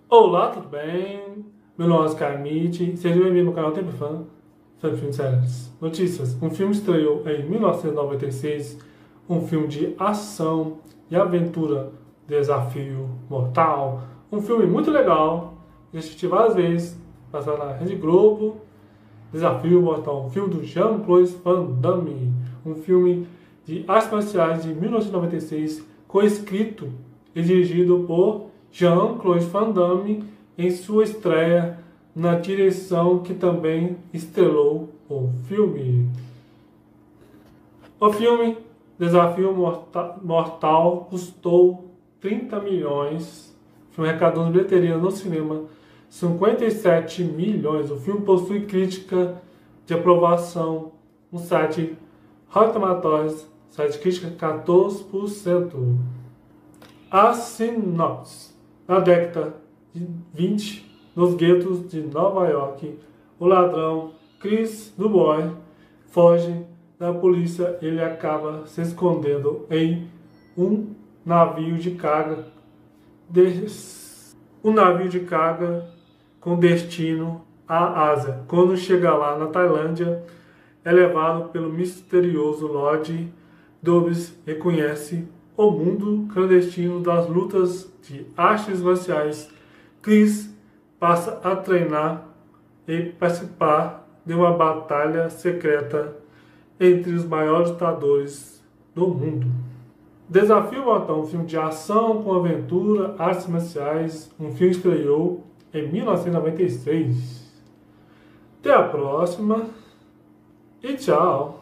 Olá, tudo bem? Meu nome é Oscar Mitty. Seja bem-vindo ao canal Tempo Fã, Fã de Filmes e Séries. Notícias. Um filme estreou em 1996, um filme de ação e aventura, desafio mortal. Um filme muito legal, já assisti várias vezes, passando na Rede Globo. Desafio Mortal, um filme do Jean-Claude Van Damme. Um filme de artes marciais de 1996, coescrito e dirigido por Jean-Claude Van Damme em sua estreia na direção que também estrelou o filme. O filme Desafio Mortal custou 30 milhões. O filme arrecadou de bilheteria no cinema 57 milhões. O filme possui crítica de aprovação no site Rotten Tomatoes, site crítica 14%. A sinopse. Na década de 20, nos guetos de Nova York, o ladrão Chris Dubois foge da polícia. Ele acaba se escondendo em um navio de carga. Um navio de carga com destino à Ásia. Quando chega lá na Tailândia, é levado pelo misterioso Lord Dobbs, reconhece o mundo clandestino das lutas de artes marciais. Chris passa a treinar e participar de uma batalha secreta entre os maiores lutadores do mundo. Desafio Mortal, um filme de ação com aventura, artes marciais. Um filme estreou em 1996. Até a próxima e tchau!